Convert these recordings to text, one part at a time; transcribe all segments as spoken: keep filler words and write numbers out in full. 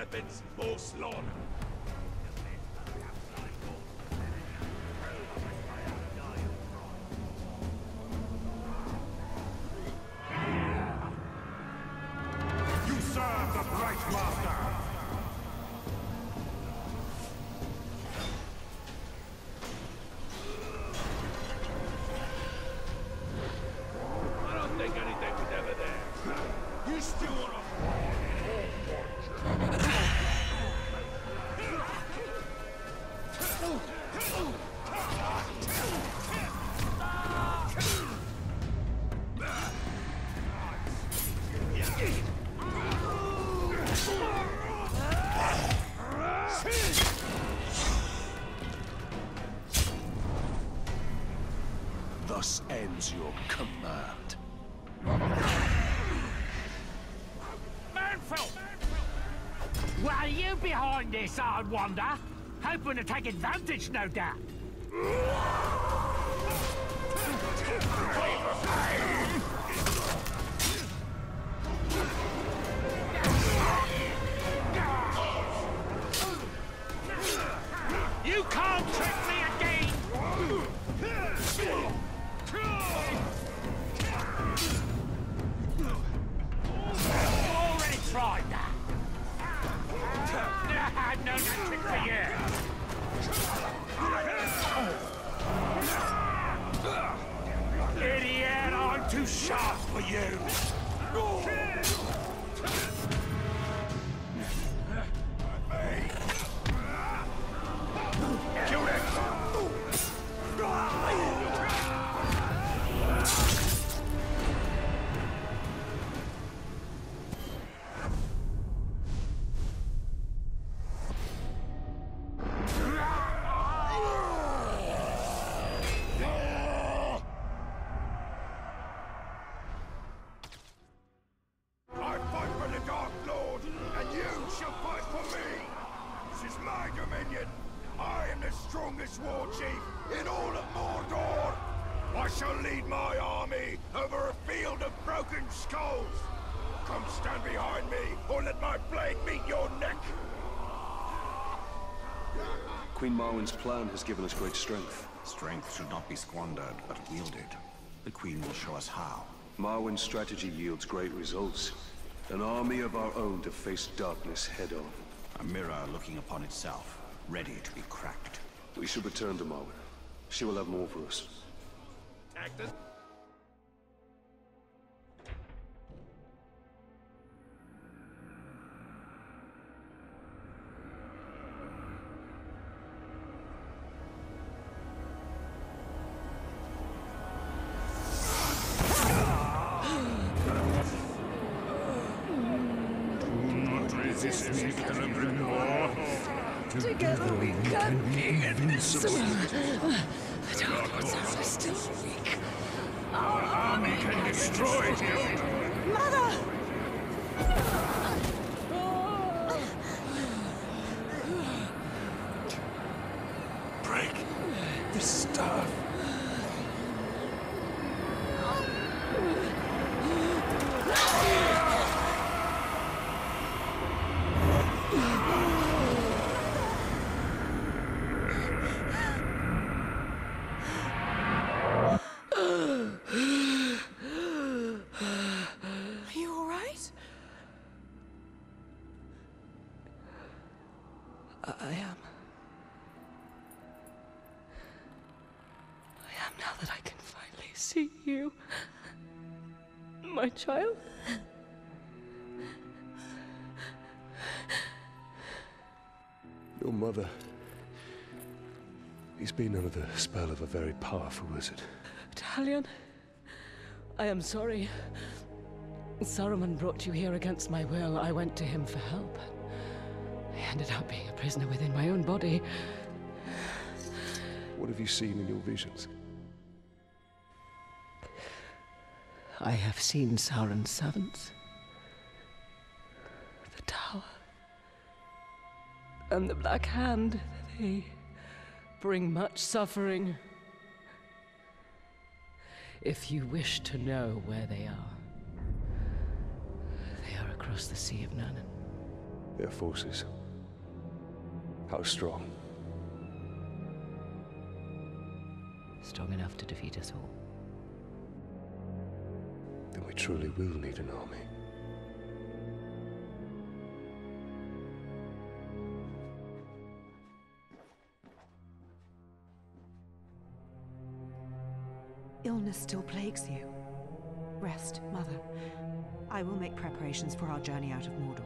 weapons for slaughter. You serve the Bright Master! I don't think anything was ever there. You still want to... Thus ends your command. Manfred! What are you behind this, I wonder? Hoping to take advantage, no doubt. You can't trick me again! Already tried that. No, no trick for you. Idiot, I'm too sharp for you. Kill it! I fight for the Dark Lord, and you shall fight for me! This is my dominion! I am the strongest war chief in all of Mordor! I shall lead my army over a field of broken skulls! Come stand behind me, or let my blade meet your neck! Queen Marwen's plan has given us great strength. Strength should not be squandered, but wielded. The Queen will show us how. Marwen's strategy yields great results. An army of our own to face darkness head-on. A mirror looking upon itself, ready to be cracked. We should return to Marwen. She will have more for us. Actors. Together we can be invincible. The Dark Lords are still weak. Our army can destroy you! Mother! Break the staff! I am. I am now that I can finally see you. My child. Your mother. He's been under the spell of a very powerful wizard. Talion, I am sorry. Saruman brought you here against my will. I went to him for help. I ended up being a prisoner within my own body. What have you seen in your visions? I have seen Sauron's servants. The tower. And the Black Hand. They bring much suffering. If you wish to know where they are, they are across the Sea of Nurnen. Their forces. How strong? Strong enough to defeat us all. Then we truly will need an army. Illness still plagues you. Rest, Mother. I will make preparations for our journey out of Mordor.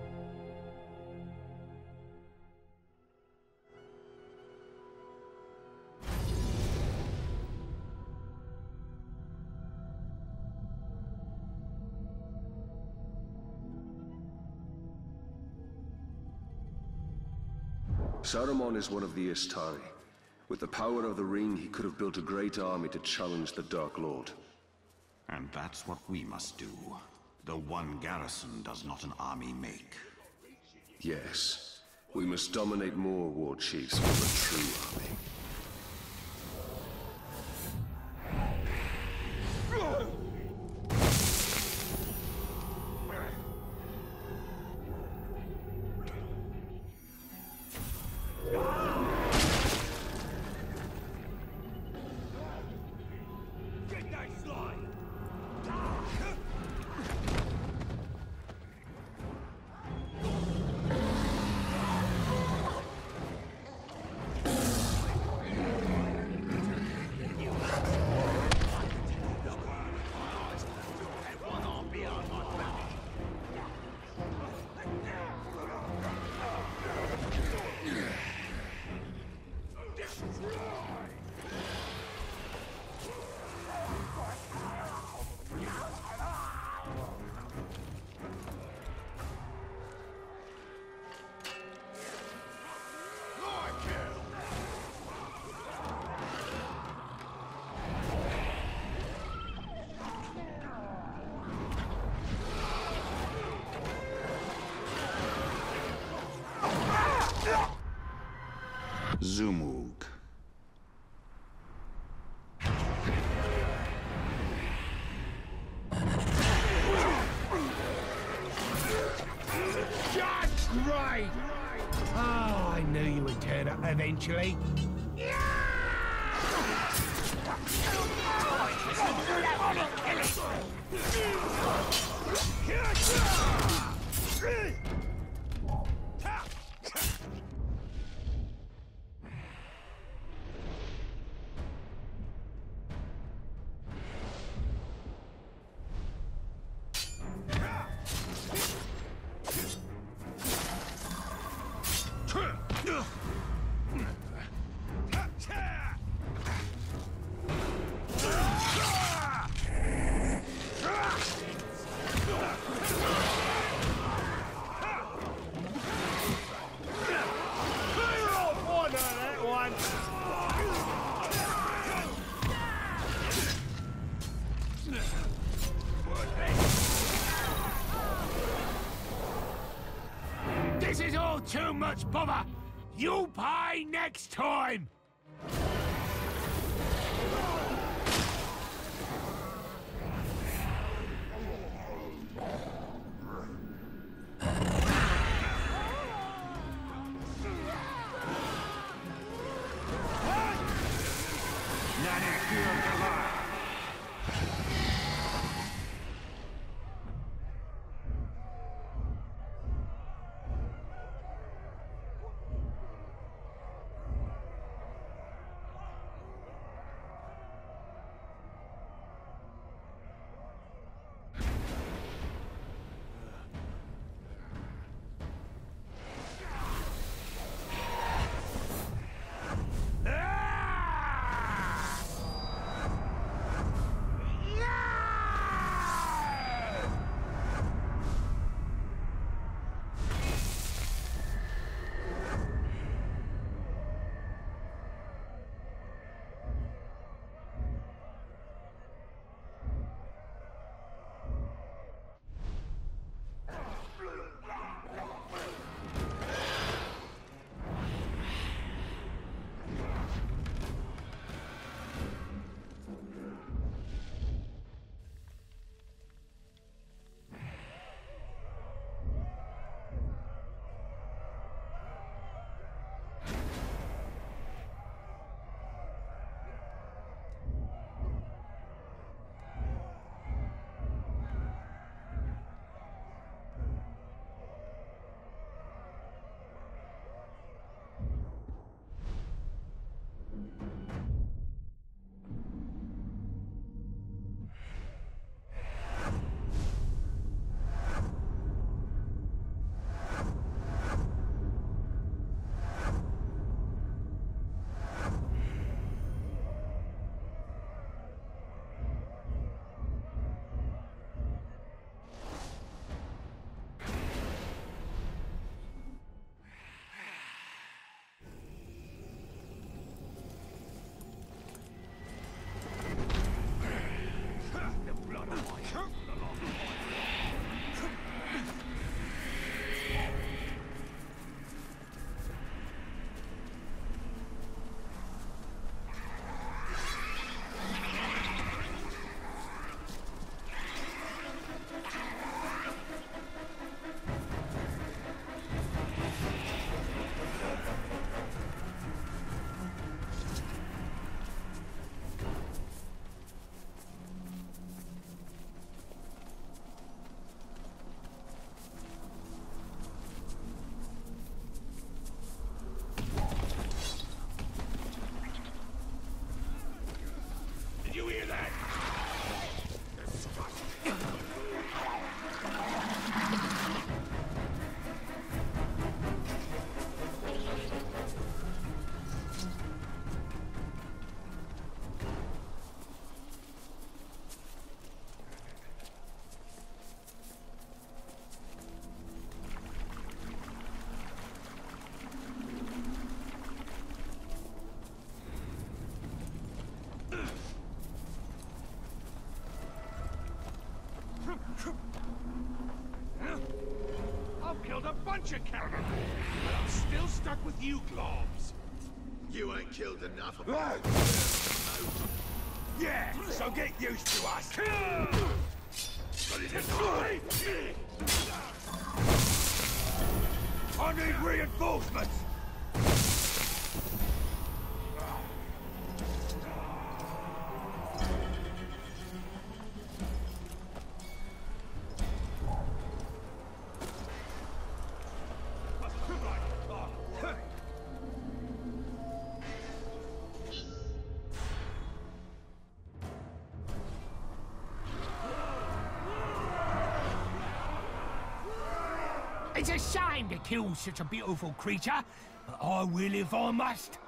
Saruman is one of the Istari. With the power of the ring, he could have built a great army to challenge the Dark Lord. And that's what we must do. The one garrison does not an army make. Yes. We must dominate more war chiefs for the true army. Zumug. Just right! Oh, I knew you would turn up eventually. This is all too much bother! You'll pay next time! bunch of cannibals, but I'm still stuck with you, Globs. You ain't killed enough of them. Yeah, so get used to us. Ready to die? I need reinforcements. It's a shame to kill such a beautiful creature, but I will if I must.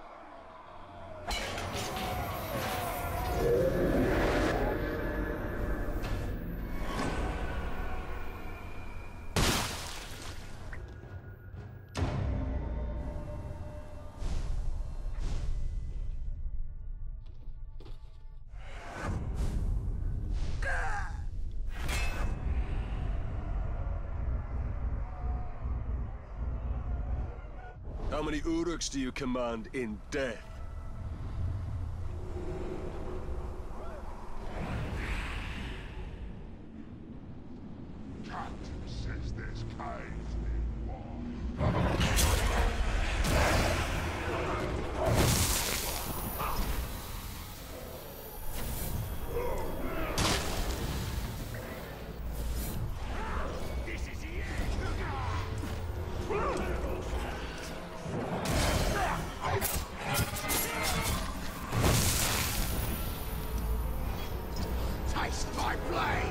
How many Uruks do you command in death? Captain says there's caves nearby. This is the end. Taste my blade!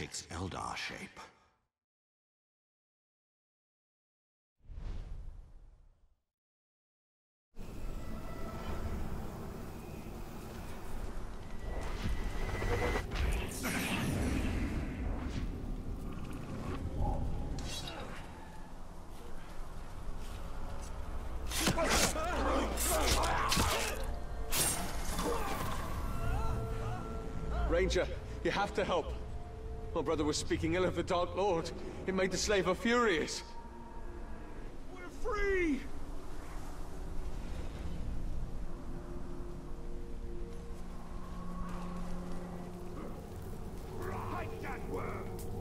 its Eldar shape. Ranger, you have to help. My brother was speaking ill of the Dark Lord. It made the Slaver furious. We're free! Right that word!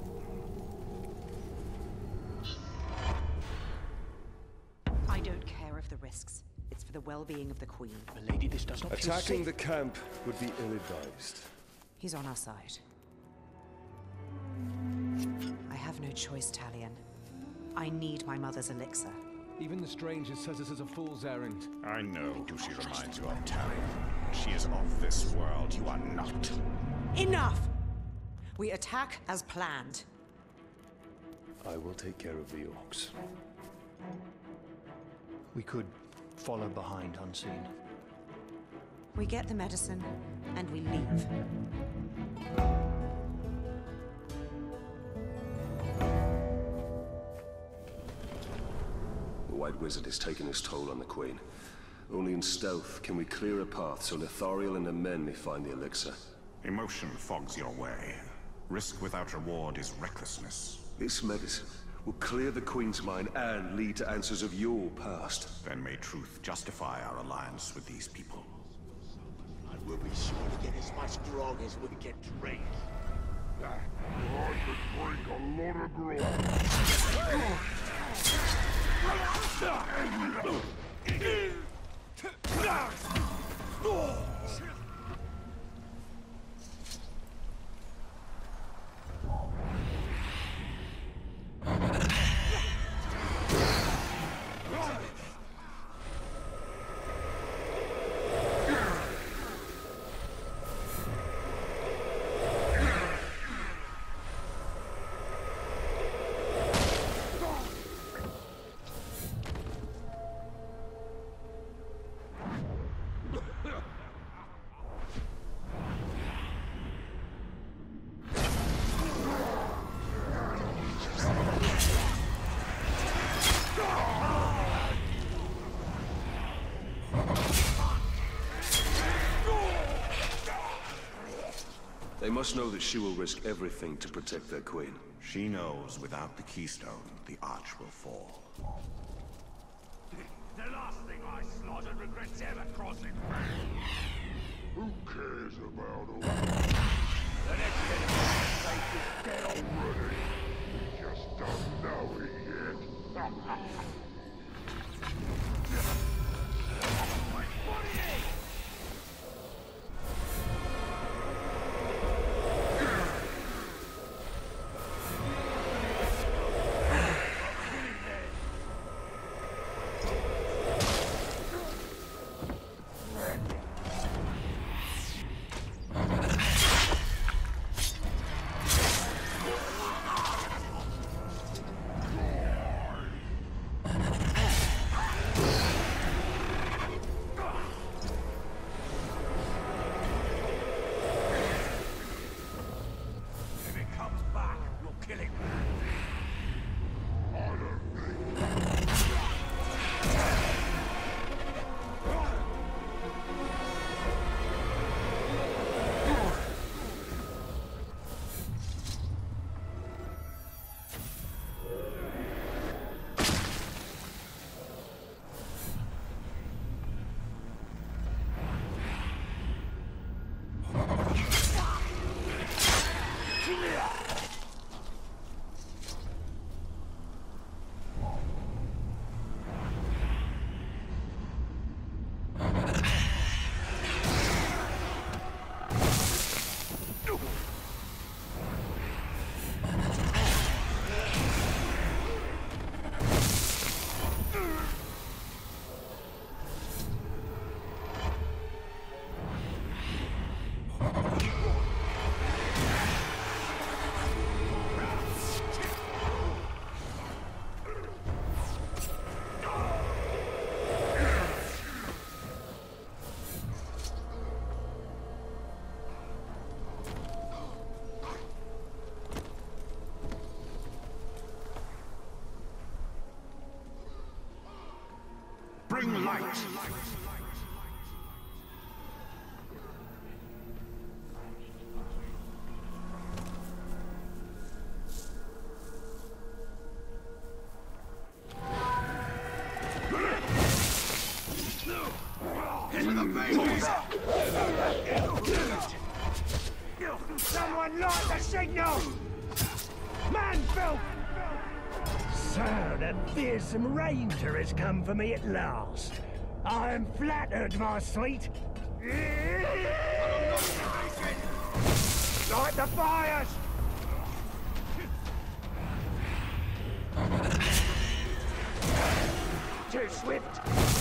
I don't care of the risks. It's for the well-being of the Queen. Milady, this does not feel Attacking safe. the camp would be ill-advised. He's on our side. I have no choice, Talion. I need my mother's elixir. Even the stranger says this is a fool's errand. I know who she reminds you of, Talion. She is of this world. You are not. Enough! We attack as planned. I will take care of the orcs. We could follow behind unseen. We get the medicine, and we leave. The White Wizard has taken his toll on the Queen. Only in stealth can we clear a path so Nithariel and her men may find the elixir. Emotion fogs your way. Risk without reward is recklessness. This medicine will clear the Queen's mind and lead to answers of your past. Then may truth justify our alliance with these people. We'll be sure to get as much grog as we can drink. I could drink a lot of grog. They must know that she will risk everything to protect their queen. She knows without the keystone, the arch will fall. The last thing I slaughtered regrets ever crossing. Who cares about all that? The next enemy is dead already. We just don't know it yet. light! Someone light the signal! Manfield! So the fearsome ranger has come for me at last. I am flattered, my sweet. Light the fires! Too swift.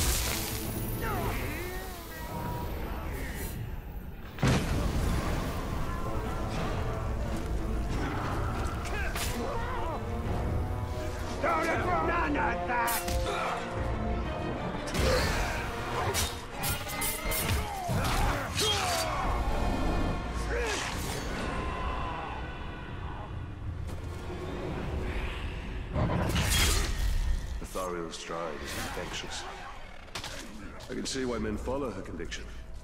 None of that! Thariel's stride is infectious. I can see why men follow her conviction.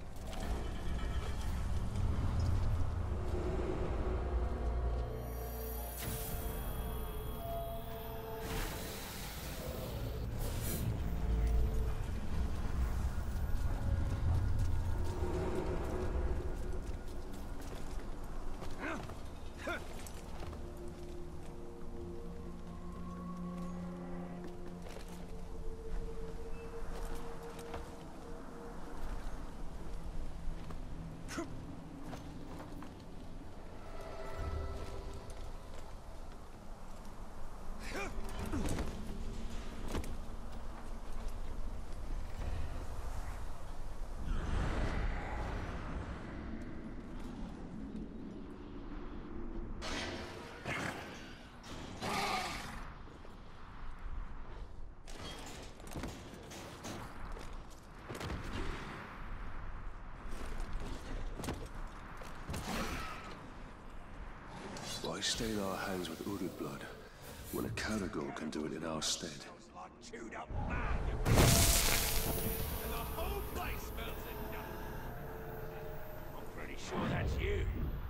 Why stain our hands with Uruk blood when a Caragor can do it in our stead? Chewed up man, you and the whole place smells of death. I'm pretty sure that's you.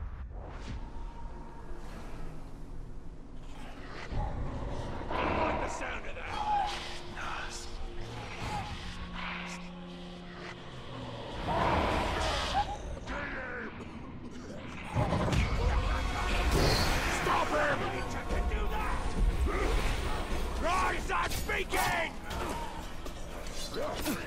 I like the sound of that. Stop him! You can do that! Rise, I'm speaking!